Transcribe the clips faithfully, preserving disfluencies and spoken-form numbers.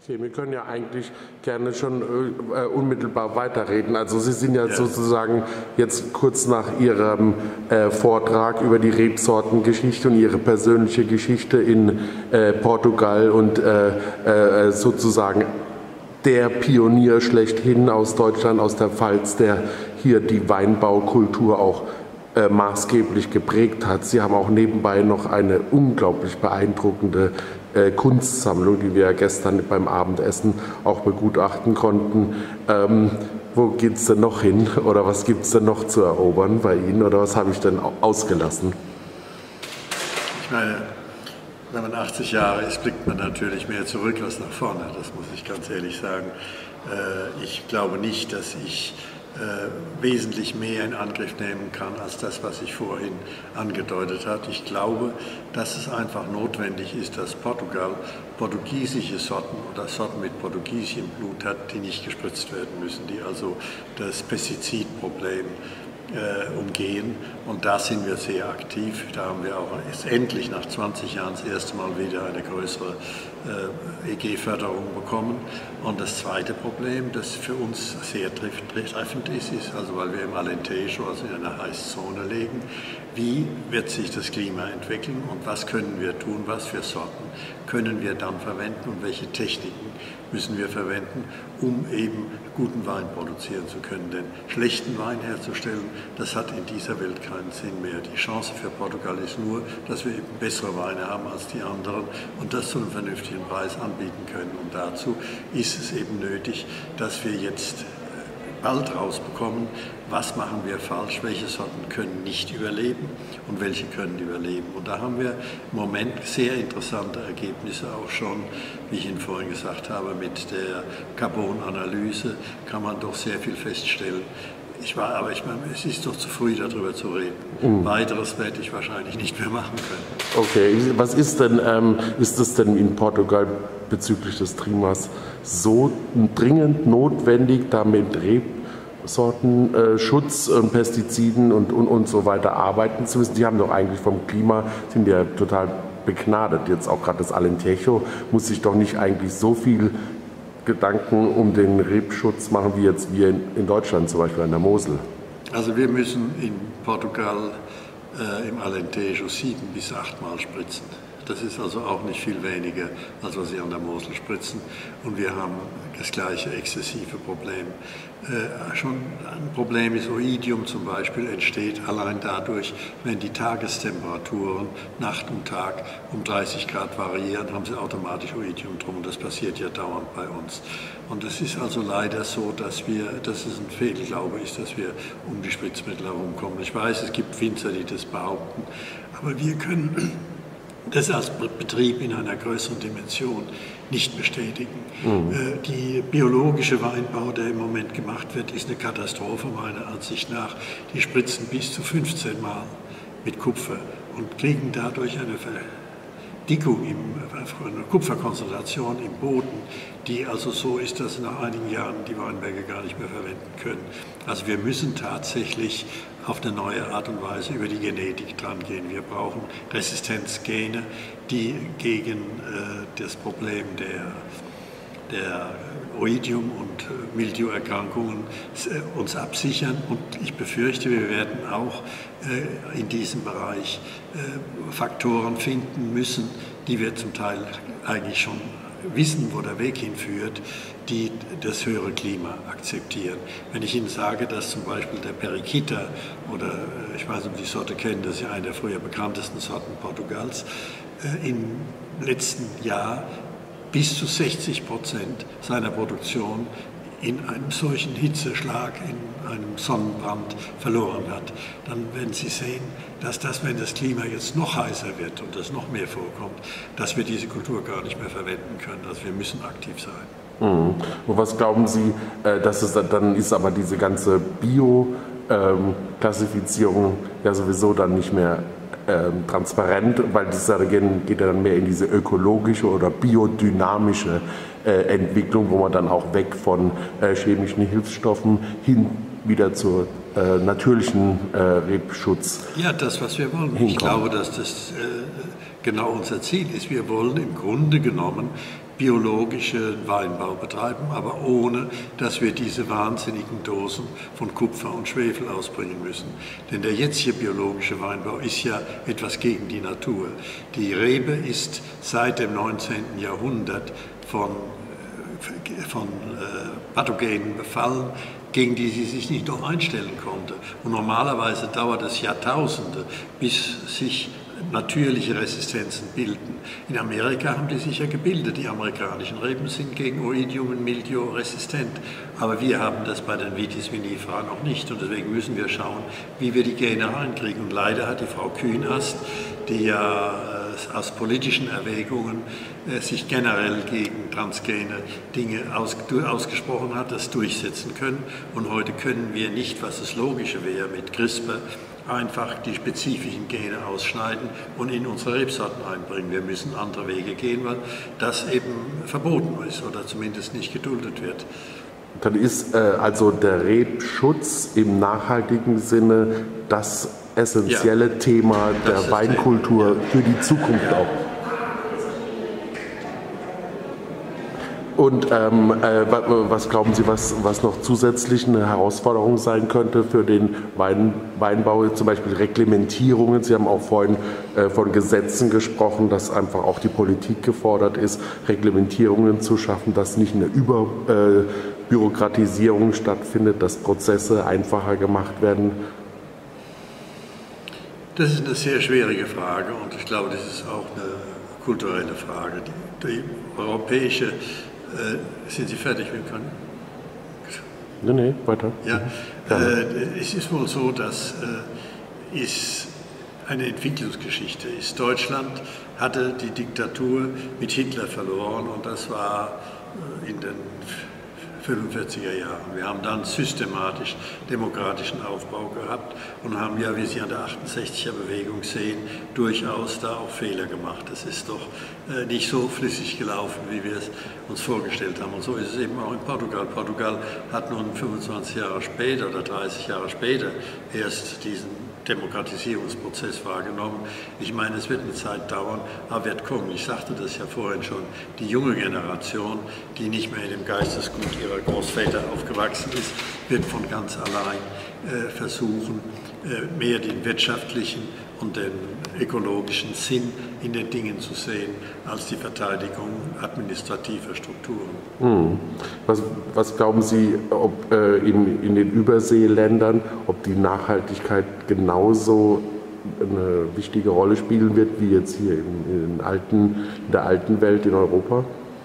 Okay, wir können ja eigentlich gerne schon äh, unmittelbar weiterreden. Also Sie sind ja, ja sozusagen jetzt kurz nach Ihrem äh, Vortrag über die Rebsortengeschichte und Ihre persönliche Geschichte in äh, Portugal und äh, äh, sozusagen der Pionier schlechthin aus Deutschland, aus der Pfalz, der hier die Weinbaukultur auch äh, maßgeblich geprägt hat. Sie haben auch nebenbei noch eine unglaublich beeindruckende äh, Kunstsammlung, die wir ja gestern beim Abendessen auch begutachten konnten. Ähm, wo geht es denn noch hin oder was gibt es denn noch zu erobern bei Ihnen oder was habe ich denn ausgelassen? Ich meine, wenn man achtzig Jahre ist, blickt man natürlich mehr zurück als nach vorne, das muss ich ganz ehrlich sagen. Ich glaube nicht, dass ich wesentlich mehr in Angriff nehmen kann als das, was ich vorhin angedeutet habe. Ich glaube, dass es einfach notwendig ist, dass Portugal portugiesische Sorten oder Sorten mit portugiesischem Blut hat, die nicht gespritzt werden müssen, die also das Pestizidproblem Äh, umgehen, und da sind wir sehr aktiv. Da haben wir auch jetzt endlich nach zwanzig Jahren das erste Mal wieder eine größere äh, E G-Förderung bekommen. Und das zweite Problem, das für uns sehr treffend ist, ist, also weil wir im Alentejo, also in einer Heißzone liegen, wie wird sich das Klima entwickeln und was können wir tun, was für Sorten können wir dann verwenden und welche Techniken müssen wir verwenden, um eben guten Wein produzieren zu können. Denn schlechten Wein herzustellen, das hat in dieser Welt keinen Sinn mehr. Die Chance für Portugal ist nur, dass wir eben bessere Weine haben als die anderen und das zu einem vernünftigen Preis anbieten können. Und dazu ist es eben nötig, dass wir jetzt bald rausbekommen, was machen wir falsch, welche Sorten können nicht überleben und welche können überleben. Und da haben wir im Moment sehr interessante Ergebnisse auch schon, wie ich Ihnen vorhin gesagt habe, mit der Carbon-Analyse kann man doch sehr viel feststellen. Ich war, aber ich meine, es ist doch zu früh, darüber zu reden. Mhm. Weiteres werde ich wahrscheinlich nicht mehr machen können. Okay, was ist denn, ähm, ist es denn in Portugal bezüglich des Klimas so dringend notwendig, damit Rebsortenschutz äh, und Pestiziden und, und, und so weiter arbeiten zu müssen? Die haben doch eigentlich vom Klima, sind ja total begnadet. Jetzt auch gerade das Alentejo muss sich doch nicht eigentlich so viel Gedanken um den Rebschutz machen, wie jetzt wir in Deutschland zum Beispiel an der Mosel. Also wir müssen in Portugal äh, im Alentejo sieben bis achtmal spritzen. Das ist also auch nicht viel weniger, als was sie an der Mosel spritzen. Und wir haben das gleiche exzessive Problem. Äh, schon ein Problem ist Oidium zum Beispiel, entsteht allein dadurch, wenn die Tagestemperaturen Nacht und Tag um dreißig Grad variieren, haben sie automatisch Oidium drum. Das passiert ja dauernd bei uns. Und es ist also leider so, dass wir, dass es ein Fehlglaube ist, dass wir um die Spritzmittel herumkommen. Ich weiß, es gibt Winzer, die das behaupten, aber wir können das als Betrieb in einer größeren Dimension nicht bestätigen. Mhm. Die biologische Weinbau, der im Moment gemacht wird, ist eine Katastrophe meiner Ansicht nach. Die spritzen bis zu fünfzehn Mal mit Kupfer und kriegen dadurch eine Verdickung, im, eine Kupferkonzentration im Boden, die also so ist, dass nach einigen Jahren die Weinberge gar nicht mehr verwenden können. Also wir müssen tatsächlich auf eine neue Art und Weise über die Genetik dran gehen. Wir brauchen Resistenzgene, die gegen äh, das Problem der, der Oidium- und äh, Mildiouerkrankungen äh, uns absichern. Und ich befürchte, wir werden auch äh, in diesem Bereich äh, Faktoren finden müssen, die wir zum Teil eigentlich schon wissen, wo der Weg hinführt, die das höhere Klima akzeptieren. Wenn ich Ihnen sage, dass zum Beispiel der Periquita, oder ich weiß nicht, ob Sie die Sorte kennen, das ist ja eine der früher bekanntesten Sorten Portugals, im letzten Jahr bis zu sechzig Prozent seiner Produktion in einem solchen Hitzeschlag, in einem Sonnenbrand verloren hat, dann werden Sie sehen, dass das, wenn das Klima jetzt noch heißer wird und das noch mehr vorkommt, dass wir diese Kultur gar nicht mehr verwenden können. Also wir müssen aktiv sein. Mhm. Und was glauben Sie, dass es dann ist, aber diese ganze Bio-Klassifizierung ja sowieso dann nicht mehr ähm, transparent, weil das geht ja dann mehr in diese ökologische oder biodynamische äh, Entwicklung, wo man dann auch weg von äh, chemischen Hilfsstoffen hin wieder zur äh, natürlichen äh, Rebschutz. Ja, das, was wir wollen. Hinkommen. Ich glaube, dass das äh, genau unser Ziel ist. Wir wollen im Grunde genommen biologischen Weinbau betreiben, aber ohne, dass wir diese wahnsinnigen Dosen von Kupfer und Schwefel ausbringen müssen. Denn der jetzige biologische Weinbau ist ja etwas gegen die Natur. Die Rebe ist seit dem neunzehnten Jahrhundert von, von äh, Pathogenen befallen, gegen die sie sich nicht noch einstellen konnte. Und normalerweise dauert es Jahrtausende, bis sich natürliche Resistenzen bilden. In Amerika haben die sich ja gebildet. Die amerikanischen Reben sind gegen Oidium und Mildiou resistent. Aber wir haben das bei den Vitis vinifera noch nicht. Und deswegen müssen wir schauen, wie wir die Gene reinkriegen. Und leider hat die Frau Kühnast, die ja äh, aus politischen Erwägungen äh, sich generell gegen transgene Dinge aus, ausgesprochen hat, das durchsetzen können. Und heute können wir nicht, was das Logische wäre, mit CRISPR einfach die spezifischen Gene ausschneiden und in unsere Rebsorten einbringen. Wir müssen andere Wege gehen, weil das eben verboten ist oder zumindest nicht geduldet wird. Dann ist äh, also der Rebschutz im nachhaltigen Sinne das essentielle ja, Thema der Weinkultur Thema, ja. für die Zukunft auch. Und ähm, äh, was glauben Sie, was, was noch zusätzlich eine Herausforderung sein könnte für den Wein, Weinbau, zum Beispiel Reglementierungen? Sie haben auch vorhin äh, von Gesetzen gesprochen, dass einfach auch die Politik gefordert ist, Reglementierungen zu schaffen, dass nicht eine Überbürokratisierung äh, stattfindet, dass Prozesse einfacher gemacht werden. Das ist eine sehr schwierige Frage und ich glaube, das ist auch eine kulturelle Frage. Die, die europäische Äh, sind Sie fertig mit können? Nee, nee, weiter. Ja, äh, es ist wohl so, dass äh, es eine Entwicklungsgeschichte ist. Deutschland hatte die Diktatur mit Hitler verloren und das war äh, in den fünfundvierziger Jahren. Wir haben dann systematisch demokratischen Aufbau gehabt und haben ja, wie Sie an der achtundsechziger Bewegung sehen, durchaus da auch Fehler gemacht. Das ist doch äh, nicht so flüssig gelaufen, wie wir es uns vorgestellt haben. Und so ist es eben auch in Portugal. Portugal hat nun fünfundzwanzig Jahre später oder dreißig Jahre später erst diesen Demokratisierungsprozess wahrgenommen. Ich meine, es wird eine Zeit dauern, aber wird kommen. Ich sagte das ja vorhin schon, die junge Generation, die nicht mehr in dem Geistesgut ihrer Großväter aufgewachsen ist, wird von ganz allein äh, versuchen, äh, mehr den wirtschaftlichen und den ökologischen Sinn in den Dingen zu sehen, als die Verteidigung administrativer Strukturen. Hm. Was, was glauben Sie, ob äh, in, in den Überseeländern, ob die Nachhaltigkeit genauso eine wichtige Rolle spielen wird, wie jetzt hier in, in, alten, in der alten Welt in Europa?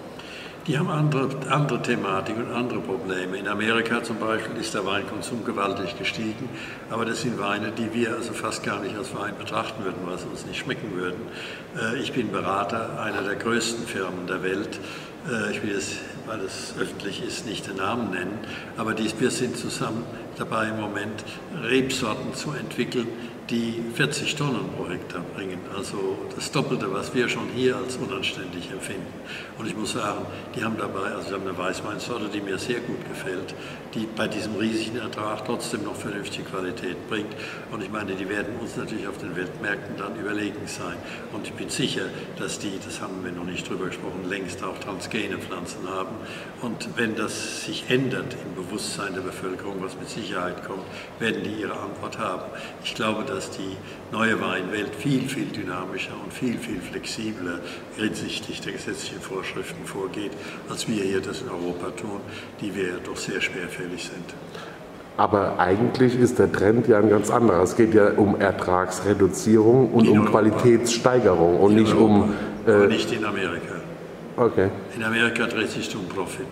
Die haben andere, andere Thematik und andere Probleme. In Amerika zum Beispiel ist der Weinkonsum gewaltig gestiegen, aber das sind Weine, die wir also fast gar nicht als Wein betrachten würden, weil sie uns nicht schmecken würden. Ich bin Berater einer der größten Firmen der Welt. Ich will jetzt, weil es öffentlich ist, nicht den Namen nennen, aber dies, wir sind zusammen dabei im Moment, Rebsorten zu entwickeln, die vierzig Tonnen pro Hektar bringen, also das Doppelte, was wir schon hier als unanständig empfinden. Und ich muss sagen, die haben dabei, also sie haben eine Weißweinsorte, die mir sehr gut gefällt, die bei diesem riesigen Ertrag trotzdem noch vernünftige Qualität bringt. Und ich meine, die werden uns natürlich auf den Weltmärkten dann überlegen sein. Und ich bin sicher, dass die, das haben wir noch nicht drüber gesprochen, längst auch transgene Pflanzen haben. Und wenn das sich ändert im Bewusstsein der Bevölkerung, was mit Sicherheit kommt, werden die ihre Antwort haben. Ich glaube, dass die neue Weinwelt viel, viel dynamischer und viel, viel flexibler hinsichtlich der gesetzlichen Vorschriften vorgeht, als wir hier das in Europa tun, die wir ja doch sehr schwerfällig sind. Aber eigentlich ist der Trend ja ein ganz anderer. Es geht ja um Ertragsreduzierung und in um Europa. Qualitätssteigerung und in nicht Europa, um... Äh, aber nicht in Amerika. Okay. In Amerika dreht sich um Profit.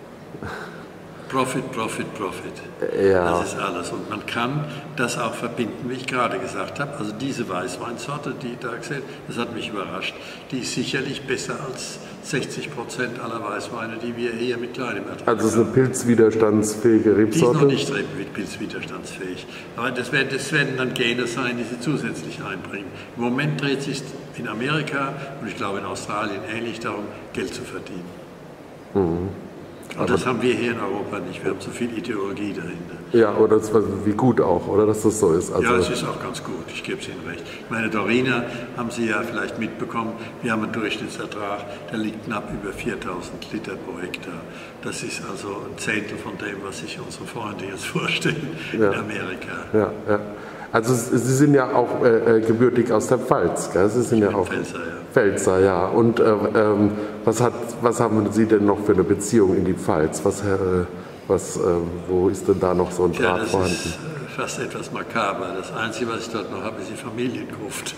Profit, Profit, Profit. Ja. Das ist alles. Und man kann das auch verbinden, wie ich gerade gesagt habe. Also diese Weißweinsorte, die da gesehen, das hat mich überrascht, die ist sicherlich besser als sechzig Prozent aller Weißweine, die wir hier mit kleinem Ertrag haben. Also es ist eine pilzwiderstandsfähige Rebsorte? Die ist noch nicht pilzwiderstandsfähig. Aber das werden, das werden dann Gene sein, die sie zusätzlich einbringen. Im Moment dreht sich in Amerika und ich glaube in Australien ähnlich darum, Geld zu verdienen. Mhm. Und das haben wir hier in Europa nicht. Wir haben zu viel Ideologie dahinter. Ja, oder das, wie gut auch, oder dass das so ist. Also ja, es ist auch ganz gut, ich gebe es Ihnen recht. Meine Dorina haben Sie ja vielleicht mitbekommen, wir haben einen Durchschnittsertrag, der liegt knapp über viertausend Liter pro Hektar. Das ist also ein Zehntel von dem, was sich unsere Freunde jetzt vorstellen ja. in Amerika. Ja, ja. Also Sie sind ja auch äh, gebürtig aus der Pfalz, gell? Sie sind ich ja bin auch Pfälzer, ja. Pfälzer, ja. Und äh, ähm, was, hat, was haben Sie denn noch für eine Beziehung in die Pfalz? Was, äh, was, äh, wo ist denn da noch so ein Draht ja, das vorhanden? ist äh, fast etwas makaber. Das Einzige, was ich dort noch habe, ist die Familiengruft.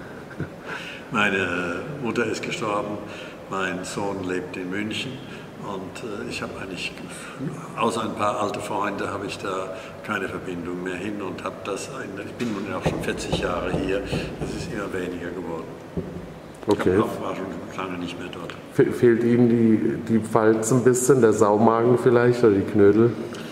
Meine Mutter ist gestorben, mein Sohn lebt in München. Und äh, ich habe eigentlich, außer ein paar alte Freunde, habe ich da keine Verbindung mehr hin und habe das, ich bin nun auch schon vierzig Jahre hier, es ist immer weniger geworden. Okay. Ich war schon lange nicht mehr dort. Fe fehlt Ihnen die, die Pfalz ein bisschen, der Saumagen vielleicht oder die Knödel?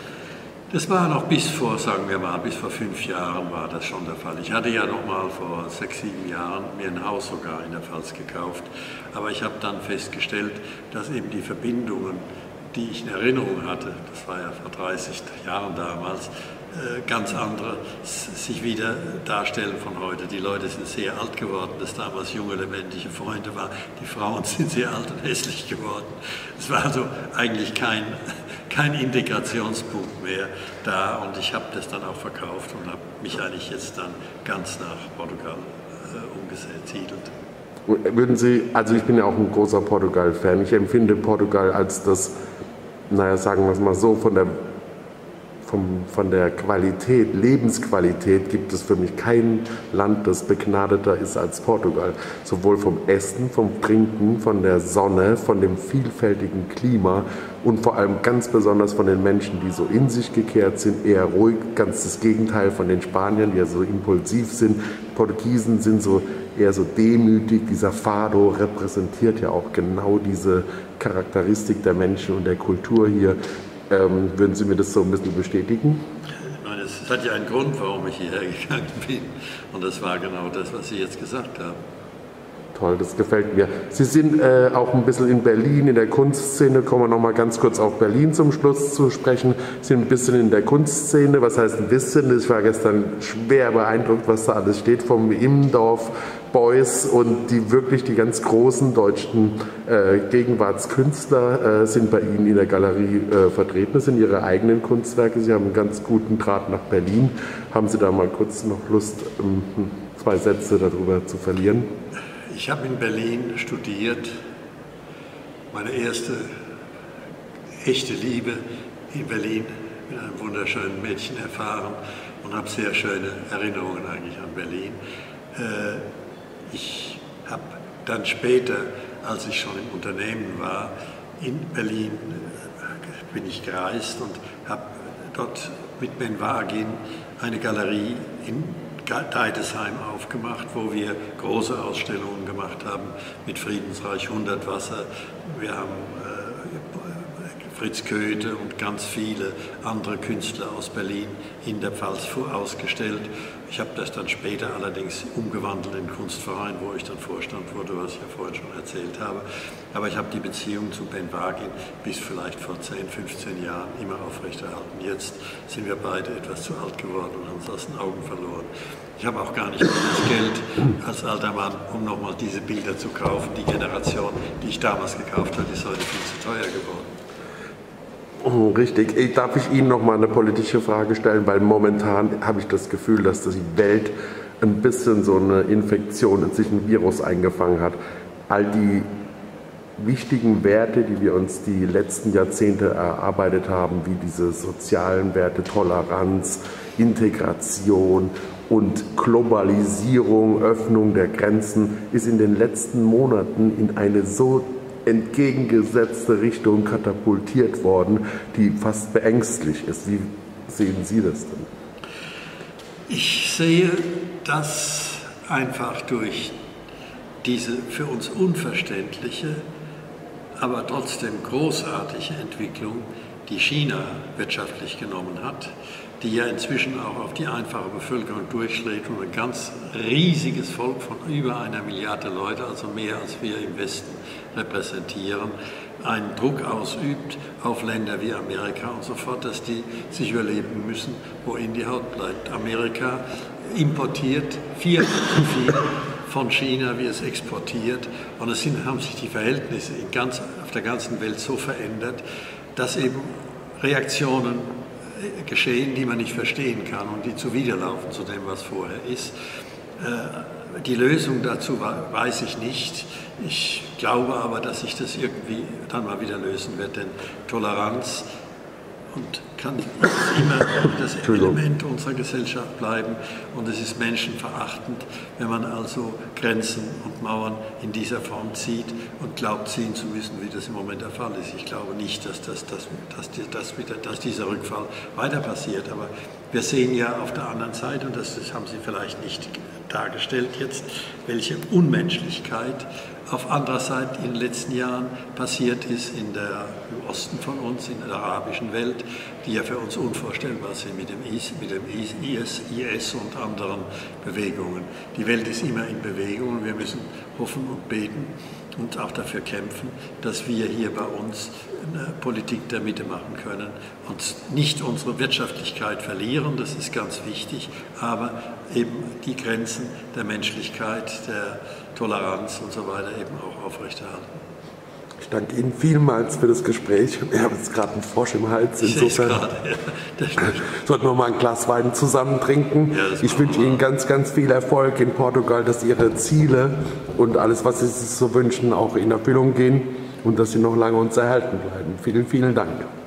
Das war noch bis vor, sagen wir mal, bis vor fünf Jahren war das schon der Fall. Ich hatte ja noch mal vor sechs, sieben Jahren mir ein Haus sogar in der Pfalz gekauft. Aber ich habe dann festgestellt, dass eben die Verbindungen, die ich in Erinnerung hatte, das war ja vor dreißig Jahren damals, ganz andere sich wieder darstellen von heute. Die Leute sind sehr alt geworden, dass damals junge, lebendige Freunde waren. Die Frauen sind sehr alt und hässlich geworden. Es war also eigentlich kein, kein Integrationspunkt mehr da und ich habe das dann auch verkauft und habe mich eigentlich jetzt dann ganz nach Portugal äh, umgesiedelt. Würden Sie, also ich bin ja auch ein großer Portugal-Fan, ich empfinde Portugal als das, naja, sagen wir es mal so, von der Vom, von der Qualität, Lebensqualität gibt es für mich kein Land, das begnadeter ist als Portugal. Sowohl vom Essen, vom Trinken, von der Sonne, von dem vielfältigen Klima und vor allem ganz besonders von den Menschen, die so in sich gekehrt sind, eher ruhig, ganz das Gegenteil von den Spaniern, die ja so impulsiv sind. Portugiesen sind so eher so demütig. Dieser Fado repräsentiert ja auch genau diese Charakteristik der Menschen und der Kultur hier. Ähm, würden Sie mir das so ein bisschen bestätigen? Nein, es hat ja einen Grund, warum ich hierher gegangen bin. Und das war genau das, was Sie jetzt gesagt haben. Toll, das gefällt mir. Sie sind äh, auch ein bisschen in Berlin, in der Kunstszene. Kommen wir noch mal ganz kurz auf Berlin zum Schluss zu sprechen. Sie sind ein bisschen in der Kunstszene. Was heißt ein bisschen? Ich war gestern schwer beeindruckt, was da alles steht. Vom Immendorf Boys und die wirklich die ganz großen deutschen äh, Gegenwartskünstler äh, sind bei Ihnen in der Galerie äh, vertreten. Das sind Ihre eigenen Kunstwerke. Sie haben einen ganz guten Draht nach Berlin. Haben Sie da mal kurz noch Lust, ähm, zwei Sätze darüber zu verlieren? Ich habe in Berlin studiert, meine erste echte Liebe in Berlin, mit einem wunderschönen Mädchen erfahren und habe sehr schöne Erinnerungen eigentlich an Berlin. Ich habe dann später, als ich schon im Unternehmen war, in Berlin bin ich gereist und habe dort mit Ben Wagin eine Galerie in Deidesheim aufgemacht, wo wir große Ausstellungen gemacht haben mit Friedensreich hundert Wasser. Wir haben äh, Fritz Köthe und ganz viele andere Künstler aus Berlin in der Pfalz ausgestellt. Ich habe das dann später allerdings umgewandelt in den Kunstverein, wo ich dann Vorstand wurde, was ich ja vorhin schon erzählt habe. Aber ich habe die Beziehung zu Ben Wagin bis vielleicht vor zehn, fünfzehn Jahren immer aufrechterhalten. Jetzt sind wir beide etwas zu alt geworden und haben uns aus den Augen verloren. Ich habe auch gar nicht mehr das Geld als alter Mann, um nochmal diese Bilder zu kaufen. Die Generation, die ich damals gekauft habe, ist heute viel zu teuer geworden. Oh, richtig. Darf ich Ihnen noch mal eine politische Frage stellen? Weil momentan habe ich das Gefühl, dass die Welt ein bisschen so eine Infektion, sich ein Virus eingefangen hat. All die wichtigen Werte, die wir uns die letzten Jahrzehnte erarbeitet haben, wie diese sozialen Werte, Toleranz, Integration und Globalisierung, Öffnung der Grenzen, ist in den letzten Monaten in eine so entgegengesetzte Richtung katapultiert worden, die fast beängstlich ist. Wie sehen Sie das denn? Ich sehe, dass einfach durch diese für uns unverständliche, aber trotzdem großartige Entwicklung die China wirtschaftlich genommen hat, die ja inzwischen auch auf die einfache Bevölkerung durchschlägt und ein ganz riesiges Volk von über einer Milliarde Leute, also mehr als wir im Westen repräsentieren, einen Druck ausübt auf Länder wie Amerika und so fort, dass die sich überleben müssen, wohin die Haut bleibt. Amerika importiert viermal so viel von China, wie es exportiert, und es sind, haben sich die Verhältnisse in ganz, auf der ganzen Welt so verändert, dass eben Reaktionen geschehen, die man nicht verstehen kann und die zuwiderlaufen zu dem, was vorher ist. Die Lösung dazu weiß ich nicht. Ich glaube aber, dass sich das irgendwie dann mal wieder lösen wird, denn Toleranz und kann immer das Element unserer Gesellschaft bleiben, und es ist menschenverachtend, wenn man also Grenzen und Mauern in dieser Form zieht und glaubt, ziehen zu müssen, wie das im Moment der Fall ist. Ich glaube nicht, dass, das, dass, dass, dass, wieder, dass dieser Rückfall weiter passiert, aber wir sehen ja auf der anderen Seite, und das, das haben Sie vielleicht nicht dargestellt jetzt, welche Unmenschlichkeit auf anderer Seite in den letzten Jahren passiert ist in der, im Osten von uns, in der arabischen Welt, die ja für uns unvorstellbar sind mit dem I S, mit dem I S, I S und anderen Bewegungen. Die Welt ist immer in Bewegung und wir müssen hoffen und beten und auch dafür kämpfen, dass wir hier bei uns eine Politik der Mitte machen können und nicht unsere Wirtschaftlichkeit verlieren, das ist ganz wichtig, aber eben die Grenzen der Menschlichkeit, der Toleranz und so weiter eben auch aufrechterhalten. Ich danke Ihnen vielmals für das Gespräch. Wir haben jetzt gerade einen Frosch im Hals. Insofern grade, ja. sollten wir mal ein Glas Wein zusammen trinken. Ja, ich wünsche Ihnen ganz, ganz viel Erfolg in Portugal, dass Ihre Ziele und alles, was Sie sich so wünschen, auch in Erfüllung gehen und dass Sie noch lange uns erhalten bleiben. Vielen, vielen Dank.